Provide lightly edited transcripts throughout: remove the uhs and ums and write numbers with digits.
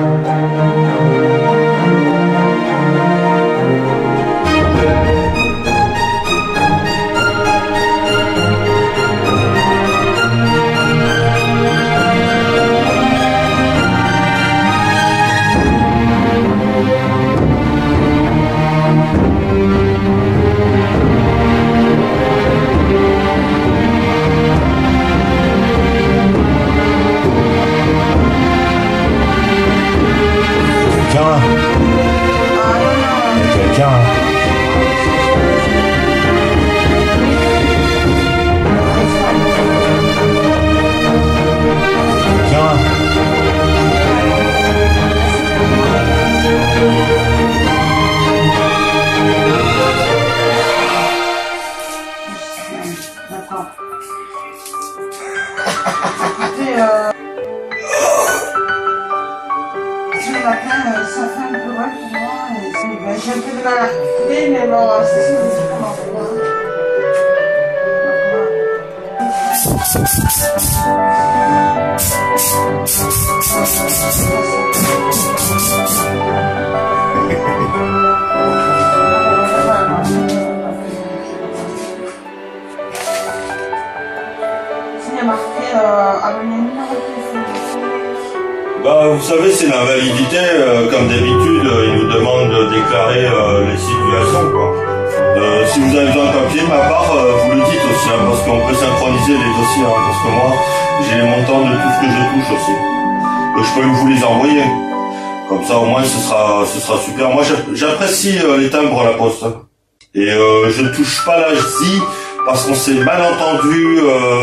Ça fait un peu mal pour moi. J'ai un peu de mal à couper, mais bon, c'est comment pour moi. Il y a marqué bah, vous savez, c'est l'invalidité. Comme d'habitude, ils nous demandent de déclarer les situations, quoi. Si vous avez besoin de papier de ma part, vous le dites aussi, hein, parce qu'on peut synchroniser les dossiers, hein, parce que moi, j'ai les montants de tout ce que je touche aussi. Donc, je peux vous les envoyer. Comme ça, au moins, ce sera super. Moi, j'apprécie les timbres à la poste. Hein. Et je ne touche pas l'ASI parce qu'on s'est mal entendu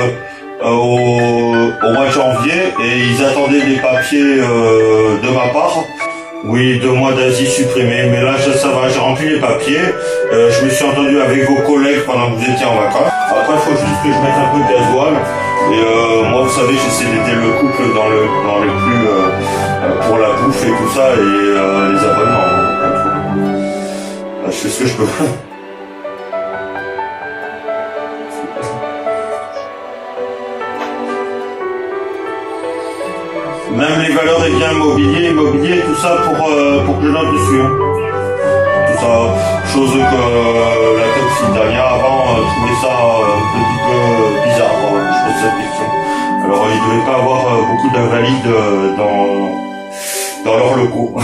au mois de janvier et ils attendaient des papiers de ma part. Oui, 2 mois d'Asie supprimés, mais là ça va, j'ai rempli les papiers. Je me suis entendu avec vos collègues pendant que vous étiez en vacances. Après, il faut juste que je mette un peu de gasoil. Et moi, vous savez, j'essaie d'aider le couple dans le plus pour la bouffe et tout ça et les abonnements. Je fais ce que je peux. Même les valeurs des biens immobiliers, tout ça pour que je note dessus. Hein. Tout ça, chose que la tête dernière avant trouvait ça un petit peu bizarre quand je pose cette question. Alors il ne devait pas avoir beaucoup d'invalides dans leurs locaux.